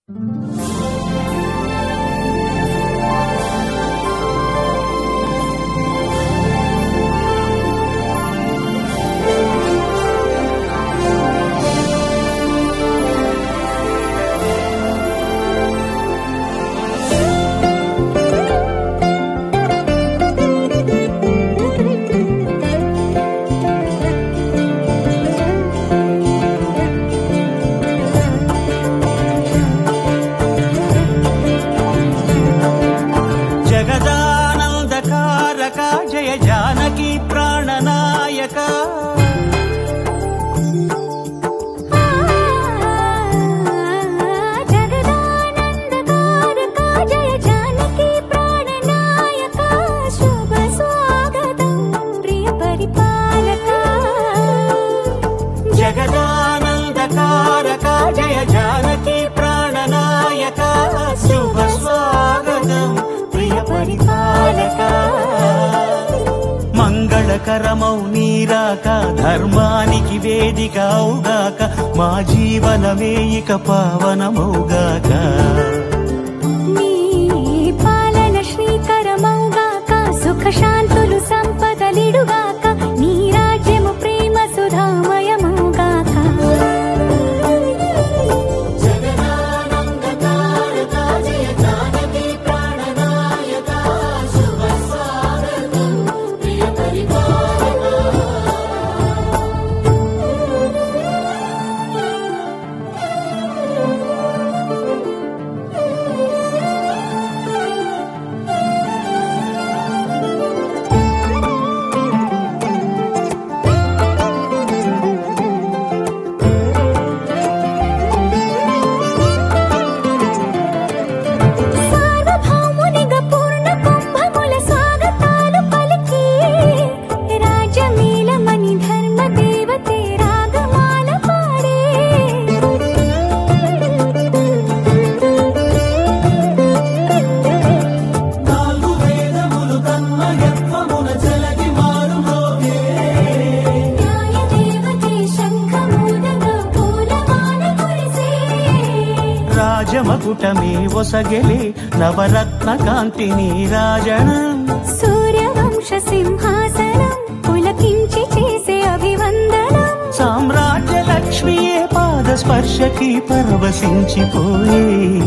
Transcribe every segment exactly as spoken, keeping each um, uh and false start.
जय जानकी प्राणनायक जगदानंदकारक जय जानकी प्राणनायक शुभ स्वागतं प्रिय परिपालक जगदानंदकारक जय जानकी प्राणनायक शुभ स्वागतं प्रिय परिपालक మంగళకరమౌ నీరాక ధర్మానికి వేదిక అవుగాక మా జీవనమే ఇక పావనమౌగాక నీ పాలన శ్రీకరమౌగాక సుఖ శాంతులు సంపదలిడుగాక నీ రాజ్యము ప్రేమ సుధామయమౌగాక జగదానందకారక జయ జానకి ప్రాణనాయక శుభ స్వాగతం ప్రియ పరిపాలక సార్వభౌమునిగా పూర్ణ కుంభముల స్వాగతాలు పలికి రాజమేళమణి ధర్మ దేవతే రాగమాల పాడే నాలుగు వేదములు తన్మయత్వమున జలగి మారుమోగే న్యాయ దేవతే శంఖమూదగా పూలమాల కురిసే రాజమకుటమే ఒసగెలే నవరత్న కాంతి నీరాజనం సూర్యవంశ సింహాసనం పులకించి చేసే అభివందనం సామ్రాజ్య లక్ష్మియే పాద స్పర్శకి పరవశించిపోయే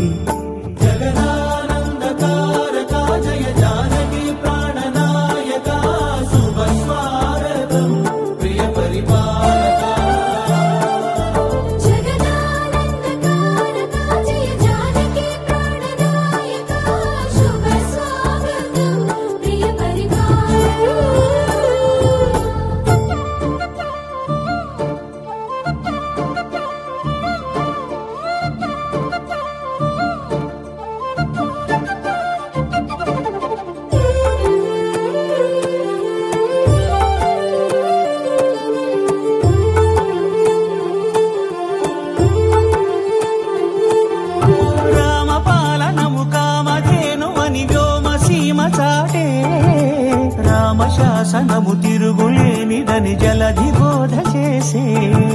జగదానందకారక జయ జానకి ప్రాణనాయక శుభ స్వాగతం ప్రియ పరిపాలక జగదానందకారక జయ జానకి ప్రాణనాయక శుభ స్వాగతం ప్రియ పరిపాలక రామపాలనము కామధేను అని వ్యోమ సీమ చాటే రామశాసనము తిరుగులేనిదని జలధి బోధ చేసే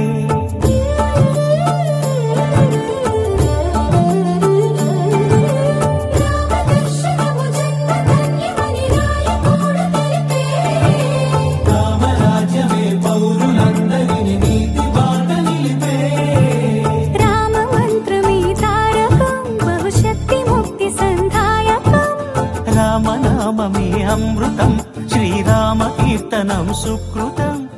రామదర్శనము జన్మధన్యమని రాయకూడ తెలిపే రామరాజ్యమే పౌరులందరిని నీతి బాట నిలిపే రామమంత్రమే తారకం బహుశక్తి ముక్తి సంధాయకం రామనామమే అమృతం శ్రీరామ కీర్తనం సుకృతం